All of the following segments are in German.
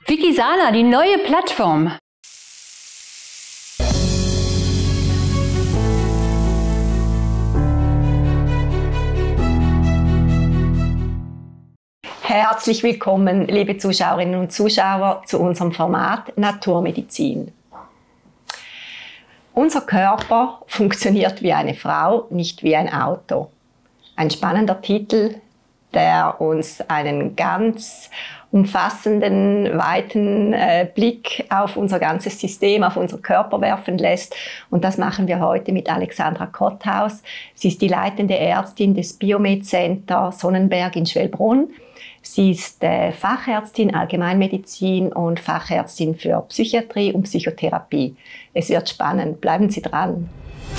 Wikisana, die neue Plattform. Herzlich willkommen, liebe Zuschauerinnen und Zuschauer, zu unserem Format Naturmedizin. Unser Körper funktioniert wie eine Frau, nicht wie ein Auto. Ein spannender Titel, der uns einen ganz umfassenden, weiten Blick auf unser ganzes System, auf unser Körper werfen lässt. Und das machen wir heute mit Alexandra Kotthaus. Sie ist die leitende Ärztin des Biomed Center Sonnenberg in Schwelbrunn. Sie ist Fachärztin Allgemeinmedizin und Fachärztin für Psychiatrie und Psychotherapie. Es wird spannend. Bleiben Sie dran.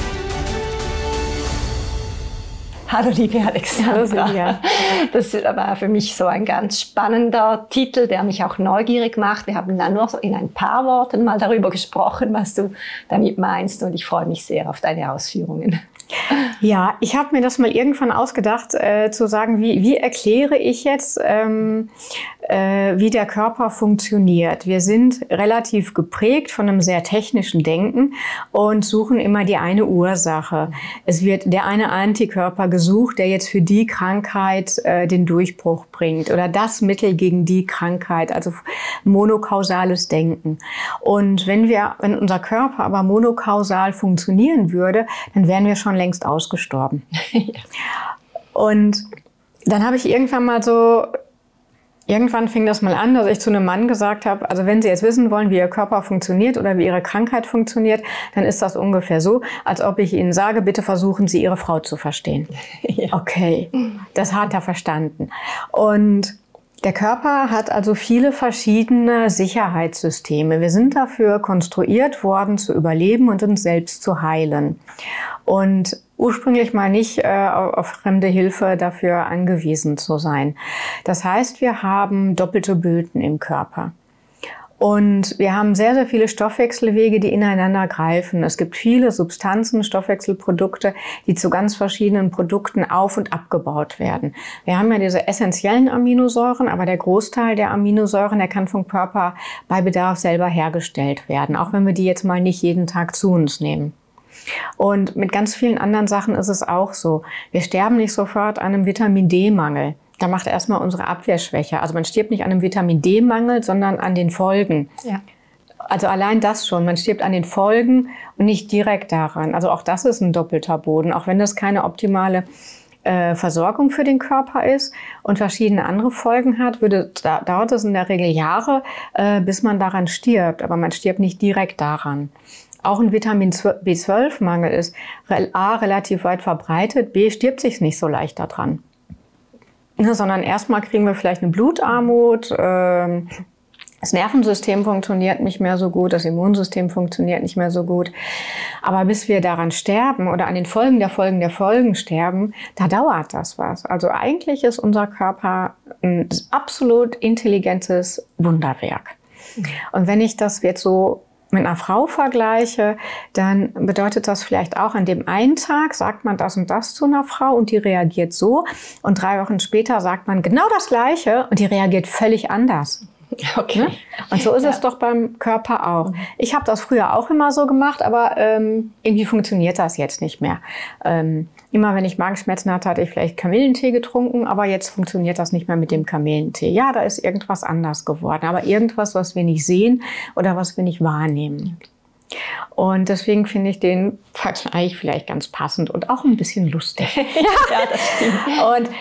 Hallo liebe Alexandra. Hallo Silvia. Das war für mich so ein ganz spannender Titel, der mich auch neugierig macht. Wir haben dann nur so in ein paar Worten mal darüber gesprochen, was du damit meinst, und ich freue mich sehr auf deine Ausführungen. Ja, ich habe mir das mal irgendwann ausgedacht, zu sagen, wie erkläre ich jetzt, wie der Körper funktioniert. Wir sind relativ geprägt von einem sehr technischen Denken und suchen immer die eine Ursache. Es wird der eine Antikörper gesucht, der jetzt für die Krankheit den Durchbruch bringt oder das Mittel gegen die Krankheit, also monokausales Denken. Und wenn unser Körper aber monokausal funktionieren würde, dann wären wir schon längst ausgestorben. Ja. Und dann habe ich irgendwann fing das mal an, dass ich zu einem Mann gesagt habe, also wenn Sie jetzt wissen wollen, wie Ihr Körper funktioniert oder wie Ihre Krankheit funktioniert, dann ist das ungefähr so, als ob ich Ihnen sage, bitte versuchen Sie Ihre Frau zu verstehen. Ja. Okay, das hat er verstanden. Und der Körper hat also viele verschiedene Sicherheitssysteme. Wir sind dafür konstruiert worden, zu überleben und uns selbst zu heilen. Und ursprünglich mal nicht auf fremde Hilfe dafür angewiesen zu sein. Das heißt, wir haben doppelte Böden im Körper. Und wir haben sehr, sehr viele Stoffwechselwege, die ineinander greifen. Es gibt viele Substanzen, Stoffwechselprodukte, die zu ganz verschiedenen Produkten auf- und abgebaut werden. Wir haben ja diese essentiellen Aminosäuren, aber der Großteil der Aminosäuren, der kann vom Körper bei Bedarf selber hergestellt werden, auch wenn wir die jetzt mal nicht jeden Tag zu uns nehmen. Und mit ganz vielen anderen Sachen ist es auch so. Wir sterben nicht sofort an einem Vitamin-D-Mangel. Da macht erstmal unsere Abwehr schwächer. Also man stirbt nicht an einem Vitamin-D-Mangel, sondern an den Folgen. Ja. Also allein das schon. Man stirbt an den Folgen und nicht direkt daran. Also auch das ist ein doppelter Boden. Auch wenn das keine optimale Versorgung für den Körper ist und verschiedene andere Folgen hat, dauert es in der Regel Jahre, bis man daran stirbt. Aber man stirbt nicht direkt daran. Auch ein Vitamin B12-Mangel ist A, relativ weit verbreitet, B, stirbt sich nicht so leicht daran. Sondern erstmal kriegen wir vielleicht eine Blutarmut, das Nervensystem funktioniert nicht mehr so gut, das Immunsystem funktioniert nicht mehr so gut. Aber bis wir daran sterben oder an den Folgen der Folgen der Folgen sterben, da dauert das was. Also eigentlich ist unser Körper ein absolut intelligentes Wunderwerk. Und wenn ich das jetzt so mit einer Frau vergleiche, dann bedeutet das vielleicht auch, an dem einen Tag sagt man das und das zu einer Frau und die reagiert so. Und 3 Wochen später sagt man genau das Gleiche und die reagiert völlig anders. Okay. Und so ist es doch beim Körper auch. Ich habe das früher auch immer so gemacht, aber irgendwie funktioniert das jetzt nicht mehr. Immer wenn ich Magenschmerzen hatte, hatte ich vielleicht Kamillentee getrunken, aber jetzt funktioniert das nicht mehr mit dem Kamillentee. Ja, da ist irgendwas anders geworden, aber irgendwas, was wir nicht sehen oder was wir nicht wahrnehmen. Und deswegen finde ich den Vergleich vielleicht ganz passend und auch ein bisschen lustig. Ja, das stimmt. Und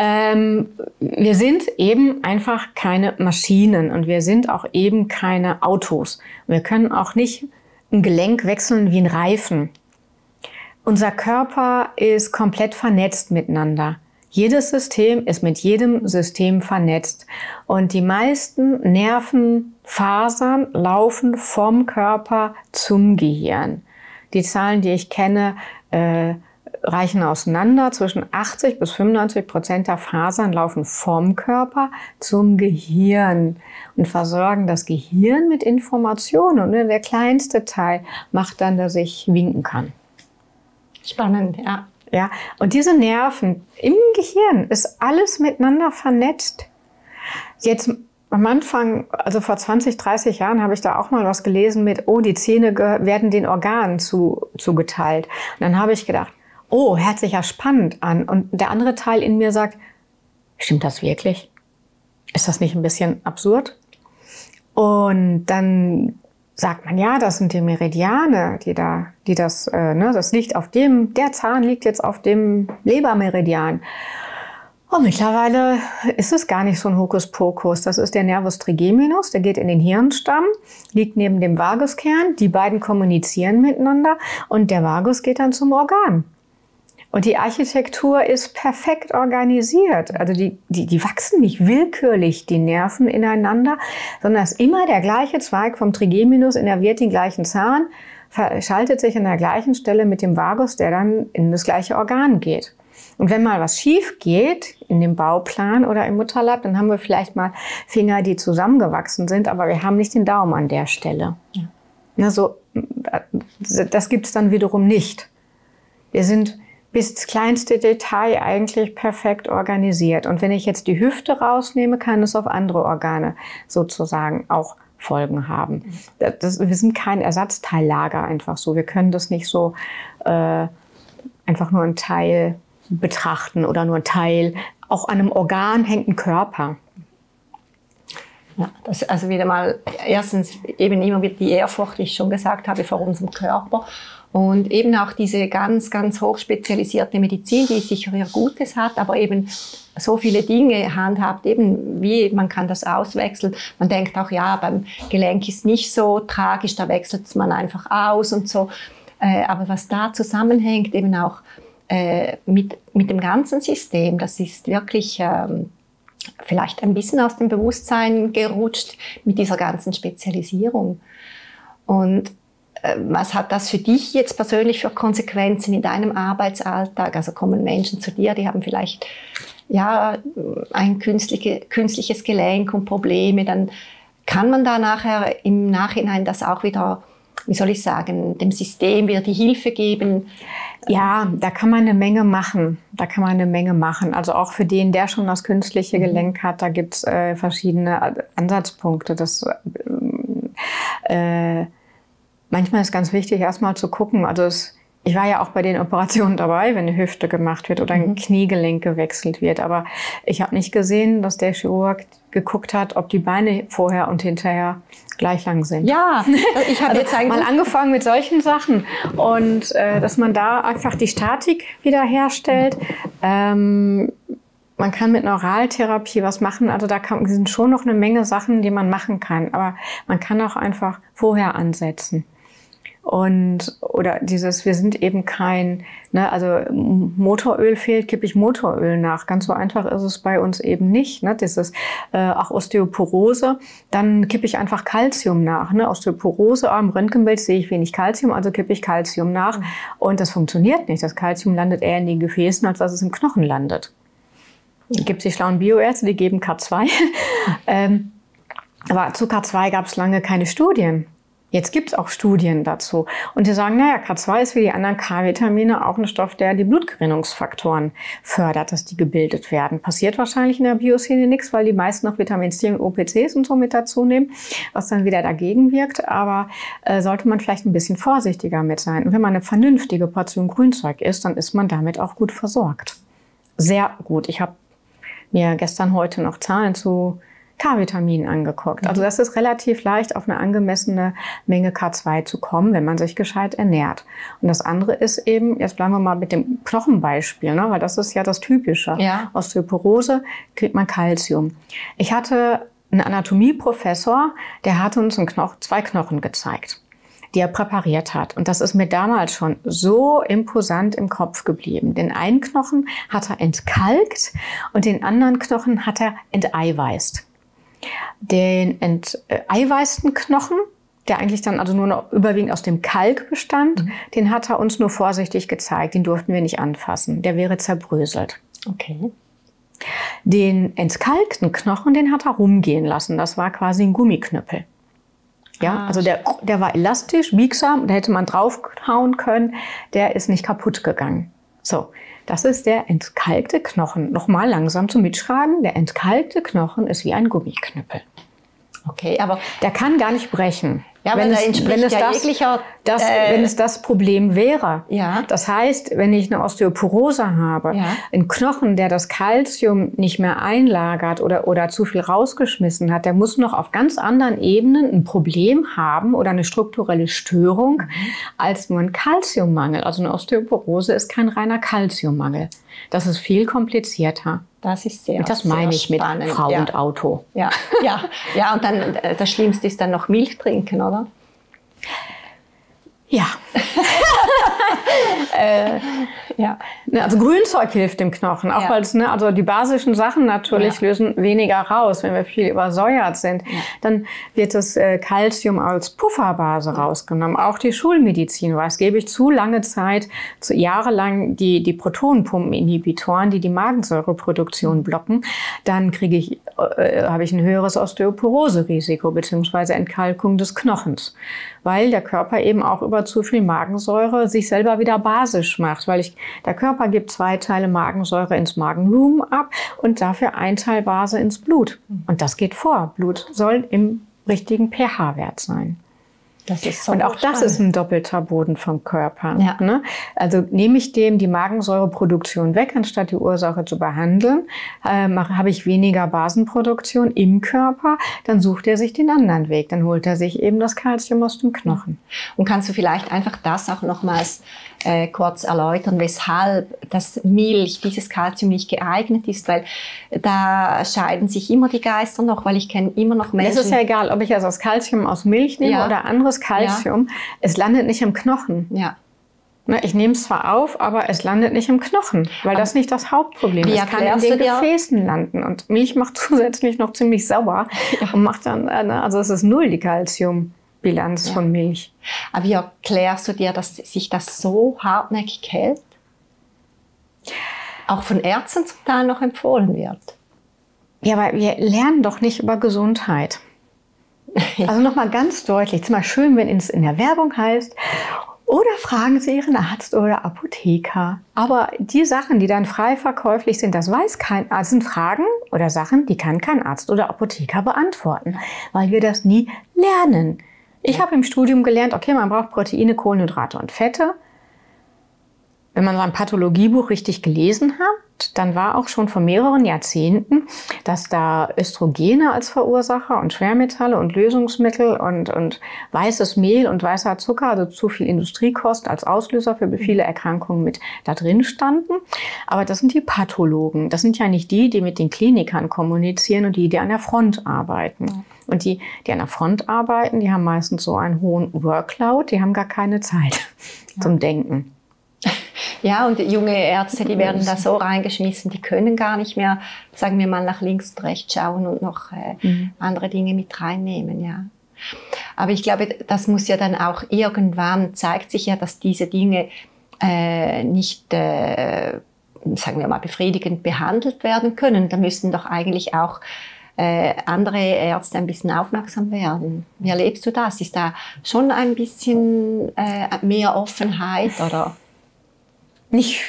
wir sind eben einfach keine Maschinen und wir sind auch eben keine Autos. Wir können auch nicht ein Gelenk wechseln wie ein Reifen. Unser Körper ist komplett vernetzt miteinander. Jedes System ist mit jedem System vernetzt. Und die meisten Nervenfasern laufen vom Körper zum Gehirn. Die Zahlen, die ich kenne, reichen auseinander. Zwischen 80 bis 95% der Fasern laufen vom Körper zum Gehirn und versorgen das Gehirn mit Informationen. Und der kleinste Teil macht dann, dass ich winken kann. Spannend, ja. Ja, und diese Nerven im Gehirn ist alles miteinander vernetzt. Jetzt am Anfang, also vor 20, 30 Jahren, habe ich da auch mal was gelesen mit, oh, die Zähne werden den Organen zugeteilt. Und dann habe ich gedacht, oh, hört sich ja spannend an. Und der andere Teil in mir sagt, stimmt das wirklich? Ist das nicht ein bisschen absurd? Und dann sagt man, ja, das sind die Meridiane, das liegt auf der Zahn liegt jetzt auf dem Lebermeridian. Und mittlerweile ist es gar nicht so ein Hokuspokus. Das ist der Nervus trigeminus, der geht in den Hirnstamm, liegt neben dem Vaguskern. Die beiden kommunizieren miteinander und der Vagus geht dann zum Organ. Und die Architektur ist perfekt organisiert. Also die wachsen nicht willkürlich, die Nerven ineinander, sondern es ist immer der gleiche Zweig vom Trigeminus, innerviert den gleichen Zahn, verschaltet sich an der gleichen Stelle mit dem Vagus, der dann in das gleiche Organ geht. Und wenn mal was schief geht in dem Bauplan oder im Mutterleib, dann haben wir vielleicht mal Finger, die zusammengewachsen sind, aber wir haben nicht den Daumen an der Stelle. Ja. Also, das gibt es dann wiederum nicht. Wir sind bis ins kleinste Detail eigentlich perfekt organisiert. Und wenn ich jetzt die Hüfte rausnehme, kann es auf andere Organe sozusagen auch Folgen haben. Wir sind kein Ersatzteillager einfach so. Wir können das nicht so einfach nur ein Teil betrachten oder nur ein Teil. Auch an einem Organ hängt ein Körper. Ja, das also wieder mal erstens eben immer wieder die Ehrfurcht, wie ich schon gesagt habe, vor unserem Körper. Und eben auch diese ganz, ganz hochspezialisierte Medizin, die sicher ihr Gutes hat, aber eben so viele Dinge handhabt, eben wie man kann das auswechseln. Man denkt auch, ja, beim Gelenk ist nicht so tragisch, da wechselt man einfach aus und so. Aber was da zusammenhängt, eben auch mit dem ganzen System, das ist wirklich vielleicht ein bisschen aus dem Bewusstsein gerutscht mit dieser ganzen Spezialisierung. Und was hat das für dich jetzt persönlich für Konsequenzen in deinem Arbeitsalltag? Also kommen Menschen zu dir, die haben vielleicht ja ein künstliches Gelenk und Probleme, dann kann man da nachher im Nachhinein das auch wieder, wie soll ich sagen, dem System wieder die Hilfe geben? Ja, da kann man eine Menge machen. Also auch für den, der schon das künstliche Gelenk hat, da gibt's verschiedene Ansatzpunkte. Manchmal ist ganz wichtig, erstmal zu gucken. Also ich war ja auch bei den Operationen dabei, wenn eine Hüfte gemacht wird oder ein Kniegelenk gewechselt wird. Aber ich habe nicht gesehen, dass der Chirurg geguckt hat, ob die Beine vorher und hinterher gleich lang sind. Ja, ich habe jetzt mal angefangen mit solchen Sachen. Und dass man da einfach die Statik wiederherstellt. Man kann mit Neuraltherapie was machen. Also da sind schon noch eine Menge Sachen, die man machen kann. Aber man kann auch einfach vorher ansetzen. Oder wir sind eben kein, also Motoröl fehlt, kippe ich Motoröl nach. Ganz so einfach ist es bei uns eben nicht. Auch Osteoporose, dann kippe ich einfach Calcium nach. Osteoporose, im Röntgenbild sehe ich wenig Calcium, also kippe ich Calcium nach. Und das funktioniert nicht. Das Calcium landet eher in den Gefäßen, als dass es im Knochen landet. Es gibt die schlauen Bioärzte, die geben K2. Aber zu K2 gab es lange keine Studien. Jetzt gibt es auch Studien dazu. Und die sagen, K2 ist wie die anderen K-Vitamine auch ein Stoff, der die Blutgerinnungsfaktoren fördert, dass die gebildet werden. Passiert wahrscheinlich in der Bioszene nichts, weil die meisten noch Vitamin C und OPCs und so mit dazu nehmen, was dann wieder dagegen wirkt. Aber sollte man vielleicht ein bisschen vorsichtiger mit sein. Und wenn man eine vernünftige Portion Grünzeug isst, dann ist man damit auch gut versorgt. Sehr gut. Ich habe mir gestern, heute noch Zahlen zu K-Vitaminen angeguckt. Also das ist relativ leicht, auf eine angemessene Menge K2 zu kommen, wenn man sich gescheit ernährt. Und das andere ist eben, jetzt bleiben wir mal mit dem Knochenbeispiel, weil das ist ja das Typische. Ja. Osteoporose kriegt man Calcium. Ich hatte einen Anatomieprofessor, der hat uns zwei Knochen gezeigt, die er präpariert hat. Und das ist mir damals schon so imposant im Kopf geblieben. Den einen Knochen hat er entkalkt und den anderen Knochen hat er enteiweißt. Den enteiweißten Knochen, der eigentlich dann also nur noch überwiegend aus dem Kalk bestand, den hat er uns nur vorsichtig gezeigt. Den durften wir nicht anfassen. Der wäre zerbröselt. Okay. Den entkalkten Knochen, den hat er rumgehen lassen. Das war quasi ein Gummiknüppel. Ja, also der war elastisch, biegsam, da hätte man draufhauen können. Der ist nicht kaputt gegangen. So, das ist der entkalkte Knochen. Nochmal langsam zum Mitschreiben. Der entkalkte Knochen ist wie ein Gummiknüppel. Okay, aber der kann gar nicht brechen. Ja, wenn es das Problem wäre. Ja. Das heißt, wenn ich eine Osteoporose habe, ein Knochen, der das Kalzium nicht mehr einlagert oder zu viel rausgeschmissen hat, der muss noch auf ganz anderen Ebenen ein Problem haben oder eine strukturelle Störung als nur ein Kalziummangel. Also eine Osteoporose ist kein reiner Kalziummangel. Das ist viel komplizierter. Das ist sehr und das meine ich spannend. Mit Frau und Auto. Ja, und dann das Schlimmste ist dann noch Milch trinken, oder? Ja. Ja. Also Grünzeug hilft dem Knochen, auch weil es, also die basischen Sachen natürlich lösen weniger raus, wenn wir viel übersäuert sind. Dann wird das Calcium als Pufferbase rausgenommen. Auch die Schulmedizin weiß, gebe ich zu lange Zeit, jahrelang die Protonenpumpeninhibitoren, die Magensäureproduktion blocken, dann habe ich ein höheres Osteoporose-Risiko bzw. Entkalkung des Knochens, weil der Körper eben auch über zu viel Magensäure sich selber wieder basisch macht, weil der Körper gibt 2 Teile Magensäure ins Magenvolumen ab und dafür 1 Teil Base ins Blut. Und das geht vor. Blut soll im richtigen pH-Wert sein. Das ist so und auch spannend. Das ist ein doppelter Boden vom Körper. Ja. Ne? Also nehme ich dem die Magensäureproduktion weg, anstatt die Ursache zu behandeln, habe ich weniger Basenproduktion im Körper, dann sucht er sich den anderen Weg. Dann holt er sich eben das Kalzium aus dem Knochen. Und kannst du vielleicht einfach das auch nochmals kurz erläutern, weshalb dieses Kalzium nicht geeignet ist, weil da scheiden sich immer die Geister noch, weil ich kenne immer noch Menschen. Es ist ja egal, ob ich also das Kalzium aus Milch nehme oder anderes Kalzium, es landet nicht im Knochen. Ja. Ich nehme es zwar auf, aber es landet nicht im Knochen, weil das nicht das Hauptproblem ist. Es kann in den Gefäßen landen und Milch macht zusätzlich noch ziemlich sauer und macht dann, also es ist 0 die Kalziumbilanz von Milch. Aber wie erklärst du dir, dass sich das so hartnäckig hält? Auch von Ärzten zum Teil noch empfohlen wird. Ja, aber wir lernen doch nicht über Gesundheit. Also nochmal ganz deutlich, es ist mal schön, wenn es in der Werbung heißt, oder fragen Sie Ihren Arzt oder Apotheker. Aber die Sachen, die dann frei verkäuflich sind, das weiß kein Arzt, sind Fragen oder Sachen, die kann kein Arzt oder Apotheker beantworten, weil wir das nie lernen. Ich habe im Studium gelernt, okay, man braucht Proteine, Kohlenhydrate und Fette. Wenn man sein Pathologiebuch richtig gelesen hat, dann war auch schon vor mehreren Jahrzehnten, dass da Östrogene als Verursacher und Schwermetalle und Lösungsmittel und weißes Mehl und weißer Zucker, also zu viel Industriekost als Auslöser für viele Erkrankungen mit da drin standen. Aber das sind die Pathologen. Das sind ja nicht die mit den Klinikern kommunizieren und die an der Front arbeiten. Und die an der Front arbeiten, die haben meistens so einen hohen Workload, die haben gar keine Zeit zum Denken. Ja, und junge Ärzte, die werden da so reingeschmissen, die können gar nicht mehr, sagen wir mal, nach links und rechts schauen und noch andere Dinge mit reinnehmen, ja. Aber ich glaube, das muss ja dann auch irgendwann, zeigt sich ja, dass diese Dinge nicht, sagen wir mal, befriedigend behandelt werden können. Da müssten doch eigentlich auch andere Ärzte ein bisschen aufmerksam werden. Wie erlebst du das? Ist da schon ein bisschen mehr Offenheit, oder? Nicht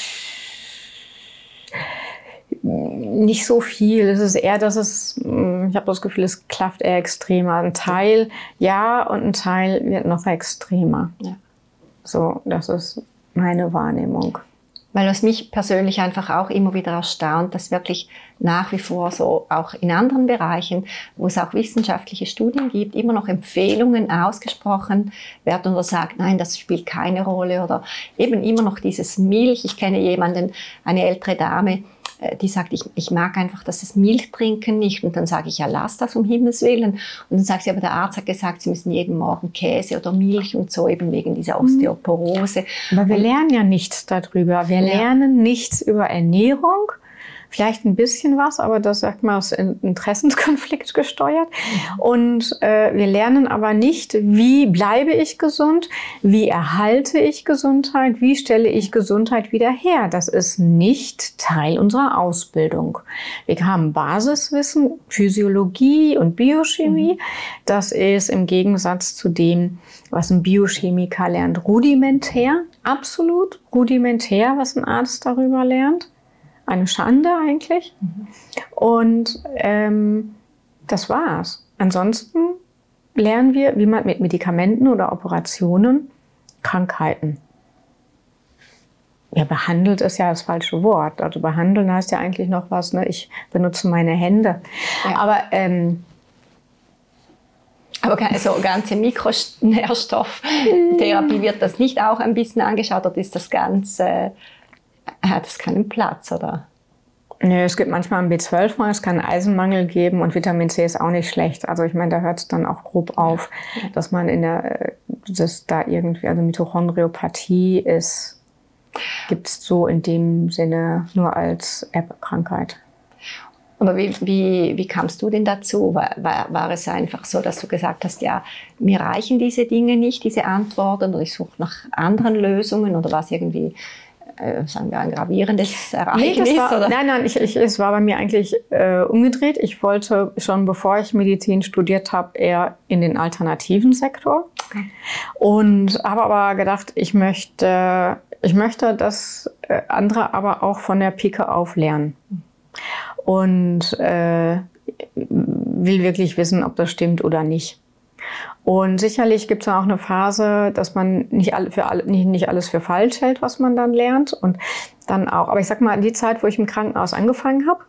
so viel. Es ist eher, ich habe das Gefühl, es klafft eher extremer. Ein Teil ja und ein Teil wird noch extremer. Ja. So, das ist meine Wahrnehmung. Weil was mich persönlich einfach auch immer wieder erstaunt, dass wirklich nach wie vor so auch in anderen Bereichen, wo es auch wissenschaftliche Studien gibt, immer noch Empfehlungen ausgesprochen werden oder sagt, nein, das spielt keine Rolle, oder eben immer noch dieses Milch. Ich kenne jemanden, eine ältere Dame, die sagt, ich mag einfach das Milchtrinken nicht. Und dann sage ich, ja, lass das um Himmels Willen. Und dann sagt sie, aber der Arzt hat gesagt, sie müssen jeden Morgen Käse oder Milch und so, eben wegen dieser Osteoporose. Aber wir lernen ja nichts darüber. Wir lernen nichts über Ernährung. Vielleicht ein bisschen was, aber das, sagt man, ist Interessenskonflikt gesteuert. Und wir lernen aber nicht, wie bleibe ich gesund, wie erhalte ich Gesundheit, wie stelle ich Gesundheit wieder her. Das ist nicht Teil unserer Ausbildung. Wir haben Basiswissen, Physiologie und Biochemie. Das ist im Gegensatz zu dem, was ein Biochemiker lernt, rudimentär, absolut rudimentär, was ein Arzt darüber lernt. Eine Schande eigentlich. Und das war's. ansonsten lernen wir, wie man mit Medikamenten oder Operationen Krankheiten. Ja, behandelt ist ja das falsche Wort. Also behandeln heißt ja eigentlich noch was, ne? Ich benutze meine Hände. Ja. Aber so ganze Mikronährstofftherapie, wird das nicht auch ein bisschen angeschaut oder ist das Ganze, hat es keinen Platz, oder? Nee, es gibt manchmal einen B12-Mangel, es kann einen Eisenmangel geben und Vitamin C ist auch nicht schlecht. Also ich meine, da hört es dann auch grob auf, dass man dass da irgendwie, also Mitochondriopathie ist, gibt es so in dem Sinne nur als Erbkrankheit. Aber wie kamst du denn dazu? War es einfach so, dass du gesagt hast, ja, mir reichen diese Dinge nicht, diese Antworten, oder ich suche nach anderen Lösungen, oder war es irgendwie, sagen wir, ein gravierendes Ereignis? Nee, nein, es war bei mir eigentlich umgedreht. Ich wollte schon, bevor ich Medizin studiert habe, eher in den alternativen Sektor. Okay. Und habe aber gedacht, ich möchte, dass andere aber auch von der Pike auf lernen. Und will wirklich wissen, ob das stimmt oder nicht. Und sicherlich gibt es auch eine Phase, dass man nicht alles für falsch hält, was man dann lernt. Und dann auch, aber ich sag mal, die Zeit, wo ich im Krankenhaus angefangen habe,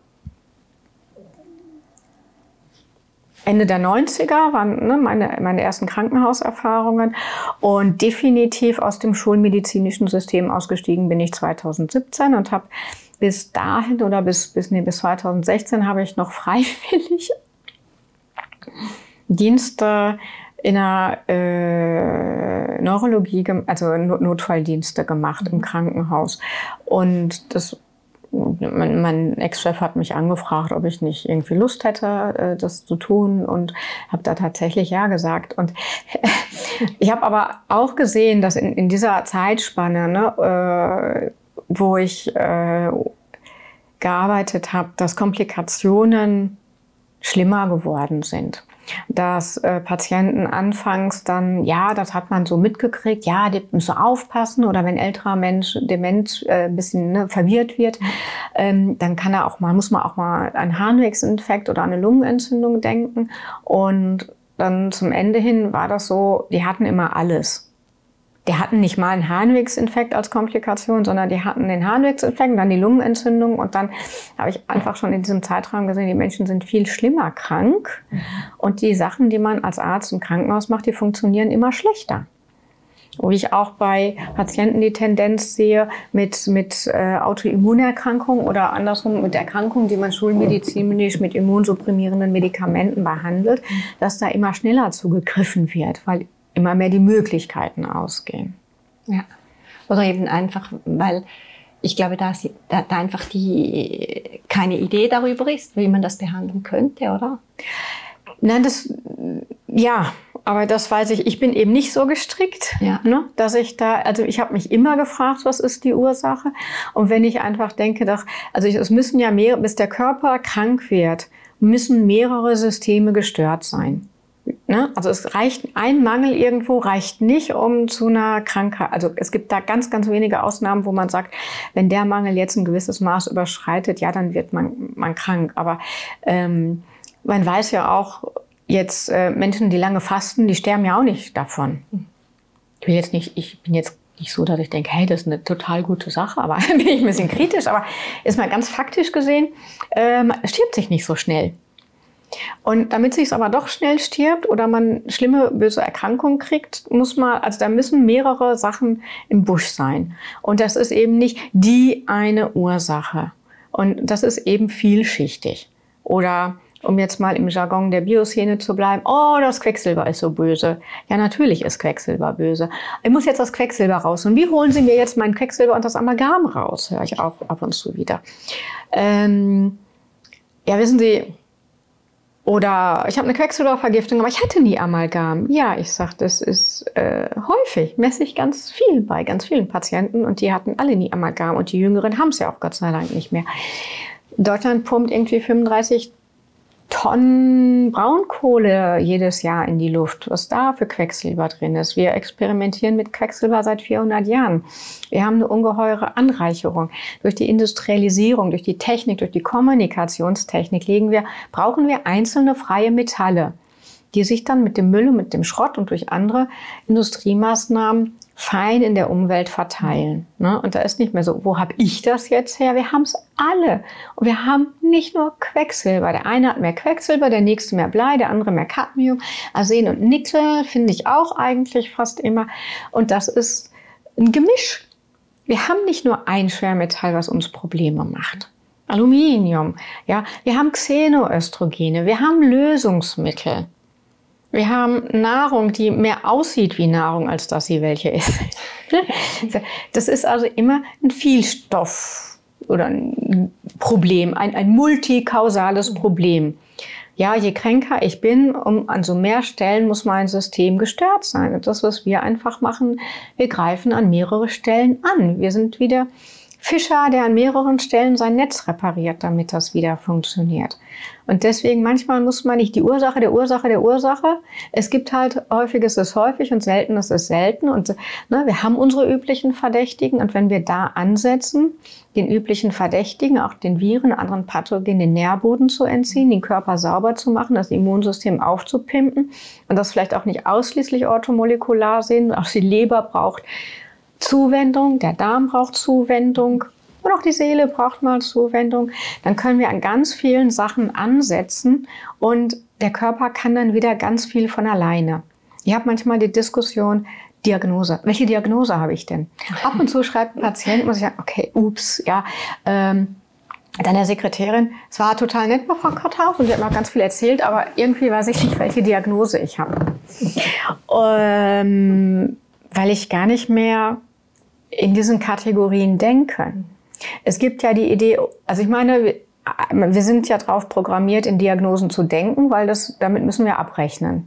Ende der 90er waren meine ersten Krankenhauserfahrungen und definitiv aus dem schulmedizinischen System ausgestiegen bin ich 2017 und habe bis dahin oder bis 2016 habe ich noch freiwillig Dienste in der Neurologie, also Notfalldienste gemacht im Krankenhaus. Und mein Ex-Chef hat mich angefragt, ob ich nicht irgendwie Lust hätte, das zu tun, und habe da tatsächlich ja gesagt. Und ich habe aber auch gesehen, dass in dieser Zeitspanne, ne, wo ich gearbeitet habe, dass Komplikationen schlimmer geworden sind. Dass Patienten anfangs dann, ja, das hat man so mitgekriegt, ja, die müssen aufpassen, oder wenn älterer Mensch dement ein bisschen verwirrt wird, dann muss man auch mal an einen Harnwegsinfekt oder eine Lungenentzündung denken. Und dann zum Ende hin war das so, die hatten immer alles. Die hatten nicht mal einen Harnwegsinfekt als Komplikation, sondern die hatten den Harnwegsinfekt, dann die Lungenentzündung, und dann habe ich einfach schon in diesem Zeitraum gesehen, die Menschen sind viel schlimmer krank, und die Sachen, die man als Arzt im Krankenhaus macht, die funktionieren immer schlechter. Wo ich auch bei Patienten die Tendenz sehe, mit Autoimmunerkrankungen oder andersrum mit Erkrankungen, die man schulmedizinisch mit immunsupprimierenden Medikamenten behandelt, dass da immer schneller zugegriffen wird, weil immer mehr die Möglichkeiten ausgehen. Ja. Oder eben einfach, weil ich glaube, da einfach keine Idee darüber ist, wie man das behandeln könnte, oder? Nein, aber das weiß ich. Ich bin eben nicht so gestrickt, ja, ne, dass ich ich habe mich immer gefragt, was ist die Ursache? Und wenn ich einfach denke, es müssen ja bis der Körper krank wird, müssen mehrere Systeme gestört sein. Ne? Also ein Mangel irgendwo reicht nicht, um zu einer Krankheit. Also es gibt da ganz, ganz wenige Ausnahmen, wo man sagt, wenn der Mangel jetzt ein gewisses Maß überschreitet, ja, dann wird man krank. Aber man weiß ja auch jetzt, Menschen, die lange fasten, die sterben ja auch nicht davon. Ich bin jetzt nicht so, dass ich denke, hey, das ist eine total gute Sache, aber bin ich ein bisschen kritisch. Aber ist mal ganz faktisch gesehen, stirbt sich nicht so schnell. Und damit sich es aber doch schnell stirbt oder man schlimme, böse Erkrankungen kriegt, da müssen mehrere Sachen im Busch sein. Und das ist eben nicht die eine Ursache. Und das ist eben vielschichtig. Oder, um jetzt mal im Jargon der Bioszene zu bleiben, oh, das Quecksilber ist so böse. Ja, natürlich ist Quecksilber böse. Ich muss jetzt das Quecksilber raus. Und wie holen Sie mir jetzt mein Quecksilber und das Amalgam raus? Höre ich auch ab und zu wieder. Ja, wissen Sie, oder ich habe eine Quecksilbervergiftung, aber ich hatte nie Amalgam. Ja, ich sage, das ist häufig, messe ich ganz viel bei ganz vielen Patienten, und die hatten alle nie Amalgam, und die Jüngeren haben es ja auch Gott sei Dank nicht mehr. Deutschland pumpt irgendwie 35 Tonnen Braunkohle jedes Jahr in die Luft, was da für Quecksilber drin ist. Wir experimentieren mit Quecksilber seit 400 Jahren. Wir haben eine ungeheure Anreicherung. Durch die Industrialisierung, durch die Technik, durch die Kommunikationstechnik brauchen wir einzelne freie Metalle. die sich dann mit dem Müll und mit dem Schrott und durch andere Industriemaßnahmen fein in der Umwelt verteilen. Ne? Und da ist nicht mehr so, wo habe ich das jetzt her? Wir haben es alle. Und wir haben nicht nur Quecksilber. Der eine hat mehr Quecksilber, der nächste mehr Blei, der andere mehr Cadmium. Arsen und Nickel finde ich auch eigentlich fast immer. Und das ist ein Gemisch. Wir haben nicht nur ein Schwermetall, was uns Probleme macht. Aluminium, ja, wir haben Xenoöstrogene, wir haben Lösungsmittel. Wir haben Nahrung, die mehr aussieht wie Nahrung, als dass sie welche ist. Das ist also immer ein Vielstoff oder ein Problem, ein multikausales Problem. Ja, je kränker ich bin, an so mehr Stellen muss mein System gestört sein. Und das, was wir einfach machen, wir greifen an mehrere Stellen an. Wir sind wieder Fischer, der an mehreren Stellen sein Netz repariert, damit das wieder funktioniert. Und deswegen manchmal muss man nicht die Ursache der Ursache der Ursache. Es gibt halt häufiges ist häufig und seltenes ist selten. Und wir haben unsere üblichen Verdächtigen. Und wenn wir da ansetzen, den üblichen Verdächtigen, auch den Viren, anderen Pathogenen, den Nährboden zu entziehen, den Körper sauber zu machen, das Immunsystem aufzupimpen und das vielleicht auch nicht ausschließlich orthomolekular sehen, auch die Leber braucht Zuwendung, der Darm braucht Zuwendung und auch die Seele braucht mal Zuwendung. Dann können wir an ganz vielen Sachen ansetzen und der Körper kann dann wieder ganz viel von alleine. Ich habe manchmal die Diskussion, Diagnose. Welche Diagnose habe ich denn? Ab und zu schreibt ein Patient, muss ich sagen, okay, ups, ja, dann der Sekretärin, es war total nett bei Frau Kotthaus und sie hat mir ganz viel erzählt, aber irgendwie weiß ich nicht, welche Diagnose ich habe. Weil ich gar nicht mehr in diesen Kategorien denke. Es gibt ja die Idee, also ich meine, wir sind ja drauf programmiert, in Diagnosen zu denken, weil damit müssen wir abrechnen.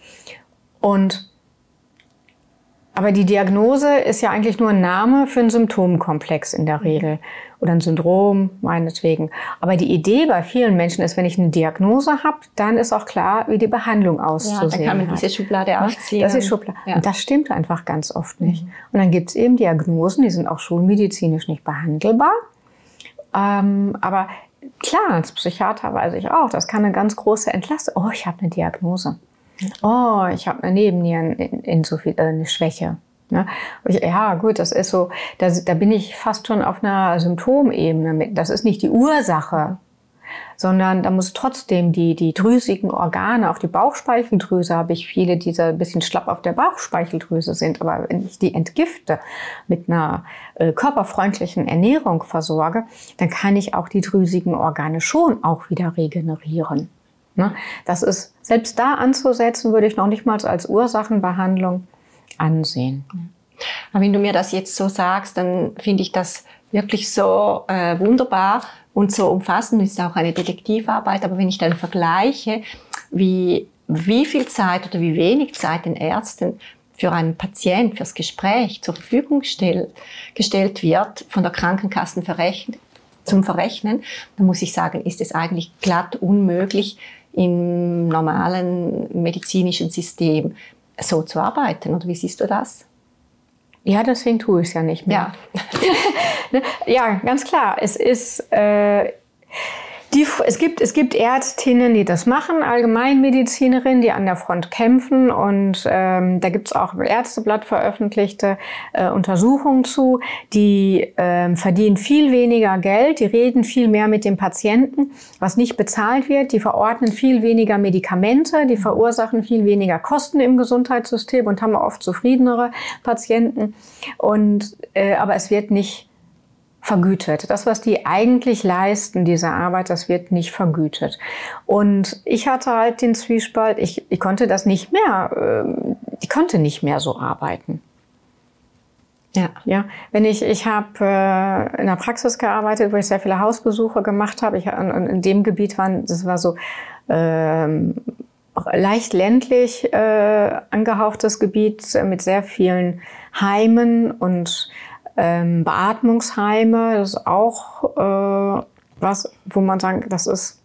Aber die Diagnose ist ja eigentlich nur ein Name für einen Symptomkomplex in der Regel. Oder ein Syndrom, meinetwegen. Aber die Idee bei vielen Menschen ist, wenn ich eine Diagnose habe, dann ist auch klar, wie die Behandlung auszusehen hat. Ja, dann kann man diese Schublade aufziehen. Das ist Schublade. Ja. Und das stimmt einfach ganz oft nicht. Und dann gibt es eben Diagnosen, die sind auch schulmedizinisch nicht behandelbar. Aber klar, als Psychiater weiß ich auch, das kann eine ganz große Entlastung. Oh, ich habe eine Diagnose. Oh, ich habe eine eine Schwäche. Ja, gut, das ist so, da bin ich fast schon auf einer Symptomebene mit. Das ist nicht die Ursache, sondern da muss trotzdem die drüsigen Organe, auch die Bauchspeicheldrüse habe ich viele, die so ein bisschen schlapp auf der Bauchspeicheldrüse sind. Aber wenn ich die entgifte, mit einer körperfreundlichen Ernährung versorge, dann kann ich auch die drüsigen Organe schon auch wieder regenerieren. Das ist, selbst da anzusetzen, würde ich noch nicht mal als Ursachenbehandlung ansehen. Aber wenn du mir das jetzt so sagst, dann finde ich das wirklich so wunderbar und so umfassend. Es ist auch eine Detektivarbeit, aber wenn ich dann vergleiche, wie viel Zeit oder wie wenig Zeit den Ärzten für einen Patient, fürs Gespräch zur Verfügung gestellt wird, von der Krankenkasse zum Verrechnen, dann muss ich sagen, ist es eigentlich glatt unmöglich, im normalen medizinischen System so zu arbeiten. Oder wie siehst du das? Ja, deswegen tue ich es ja nicht mehr. Ja, ja, ganz klar. Es gibt Ärztinnen, die das machen, Allgemeinmedizinerinnen, die an der Front kämpfen. Und da gibt es auch im Ärzteblatt veröffentlichte Untersuchungen zu. Die verdienen viel weniger Geld, die reden viel mehr mit dem Patienten, was nicht bezahlt wird. Die verordnen viel weniger Medikamente, die verursachen viel weniger Kosten im Gesundheitssystem und haben oft zufriedenere Patienten. Aber es wird nicht vergütet. Das, was die eigentlich leisten, diese Arbeit, das wird nicht vergütet. Und ich hatte halt den Zwiespalt, ich konnte das nicht mehr, ich konnte nicht mehr so arbeiten. Ja, ich habe in einer Praxis gearbeitet, wo ich sehr viele Hausbesuche gemacht habe. In dem Gebiet das war so leicht ländlich angehauchtes Gebiet mit sehr vielen Heimen und Beatmungsheime. Das ist auch was, wo man sagt, das ist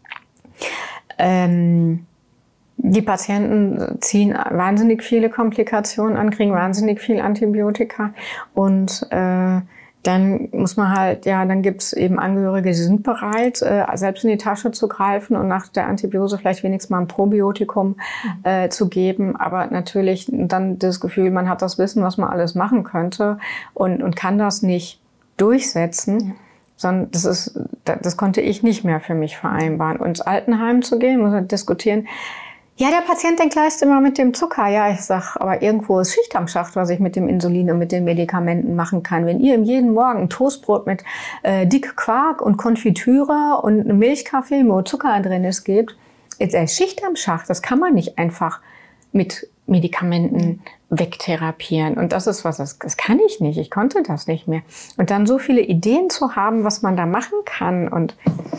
die Patienten ziehen wahnsinnig viele Komplikationen an, kriegen wahnsinnig viel Antibiotika und dann muss man halt, ja, dann gibt es eben Angehörige, die sind bereit, selbst in die Tasche zu greifen und nach der Antibiose vielleicht wenigstens mal ein Probiotikum zu geben. Aber natürlich dann das Gefühl, man hat das Wissen, was man alles machen könnte und kann das nicht durchsetzen. Ja. Sondern das konnte ich nicht mehr für mich vereinbaren. Und ins Altenheim zu gehen, muss man diskutieren. Ja, der Patient denkt gleich immer mit dem Zucker. Ja, ich sag, aber irgendwo ist Schicht am Schacht, was ich mit dem Insulin und mit den Medikamenten machen kann. Wenn ihr ihm jeden Morgen ein Toastbrot mit dick Quark und Konfitüre und einem Milchkaffee, wo Zucker drin ist, gebt, ist Schicht am Schacht. Das kann man nicht einfach mit Medikamenten wegtherapieren. Und das ist das kann ich nicht. Ich konnte das nicht mehr. Und dann so viele Ideen zu haben, was man da machen kann und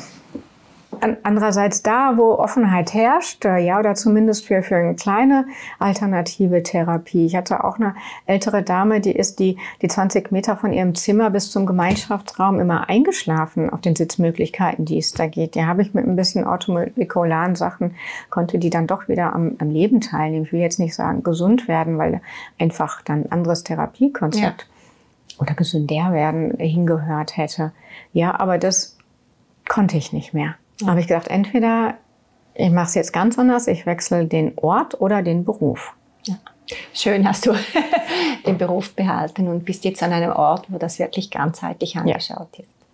andererseits da, wo Offenheit herrscht, ja, oder zumindest für eine kleine alternative Therapie. Ich hatte auch eine ältere Dame, die 20 Meter von ihrem Zimmer bis zum Gemeinschaftsraum immer eingeschlafen auf den Sitzmöglichkeiten, die es da geht. Die habe ich mit ein bisschen orthomolekularen Sachen, konnte die dann doch wieder am Leben teilnehmen. Ich will jetzt nicht sagen gesund werden, weil einfach dann ein anderes Therapiekonzept oder gesünder werden hingehört hätte. Ja, aber das konnte ich nicht mehr. Da habe ich gedacht, entweder ich mache es jetzt ganz anders, ich wechsle den Ort oder den Beruf. Ja. Schön hast du den Beruf behalten und bist jetzt an einem Ort, wo das wirklich ganzheitlich angeschaut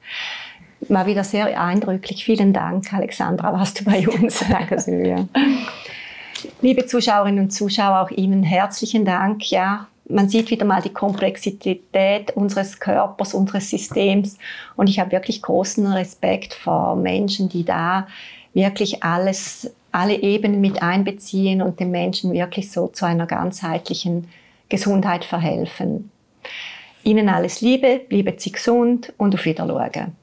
ist. War wieder sehr eindrücklich. Vielen Dank, Alexandra, warst du bei uns. Danke, Silvia. Liebe Zuschauerinnen und Zuschauer, auch Ihnen herzlichen Dank. Ja, man sieht wieder mal die Komplexität unseres Körpers, unseres Systems. Und ich habe wirklich großen Respekt vor Menschen, die da wirklich alle Ebenen mit einbeziehen und den Menschen wirklich so zu einer ganzheitlichen Gesundheit verhelfen. Ihnen alles Liebe, bleiben Sie gesund und auf Wiedersehen.